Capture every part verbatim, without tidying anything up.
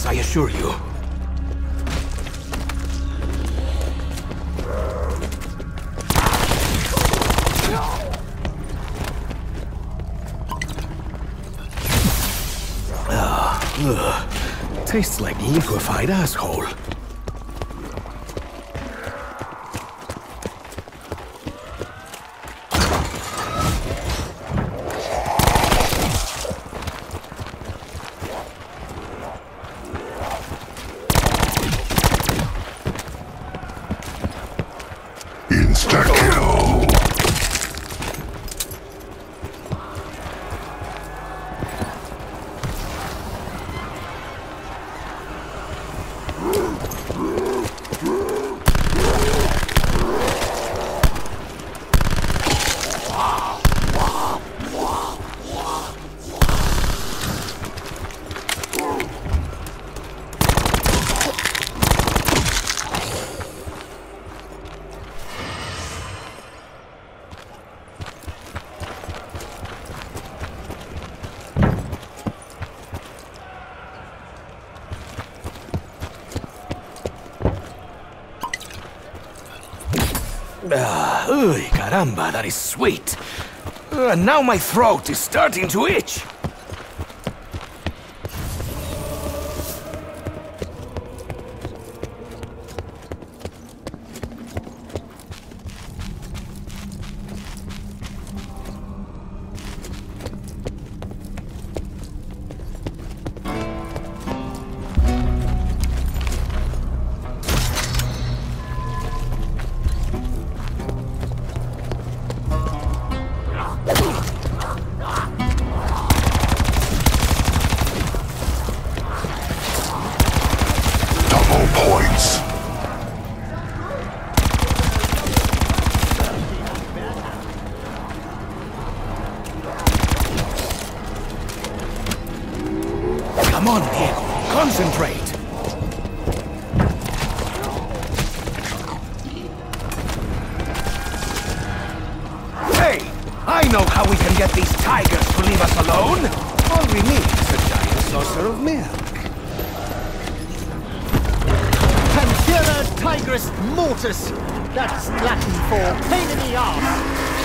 I assure you. Ah, ugh. Tastes like liquefied asshole. Insta-kill. Ah, uy, caramba, that is sweet. Uh, now my throat is starting to itch. Points. Come on, Diego. Concentrate. Hey! I know how we can get these tigers to leave us alone. All we need is a giant saucer of milk. Panthera tigris mortis. That's Latin for pain in the ass.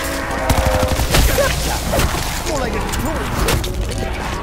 More like a toy.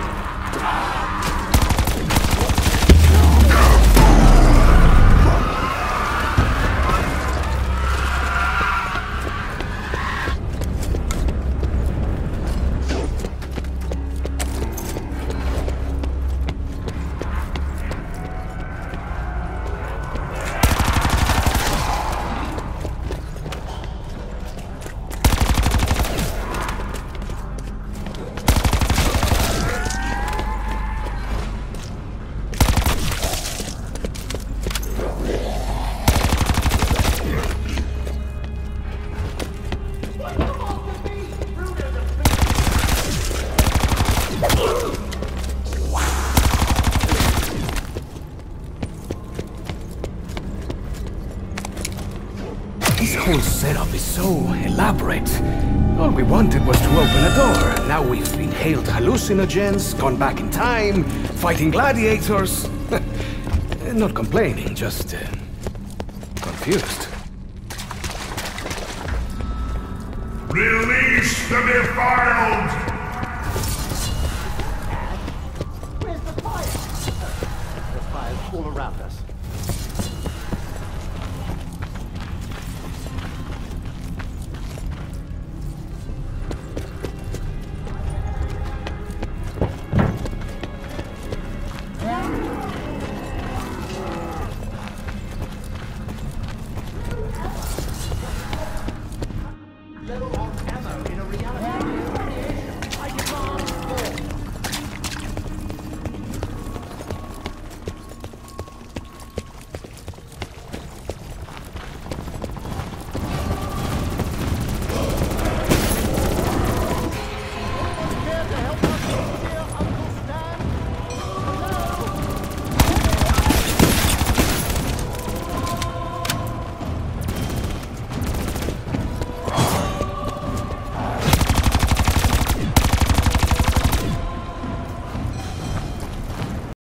This whole setup is so elaborate. All we wanted was to open a door. Now we've inhaled hallucinogens, gone back in time, fighting gladiators. Not complaining, just uh, confused. Release the defiled! Where's the fire? The fire's all around us.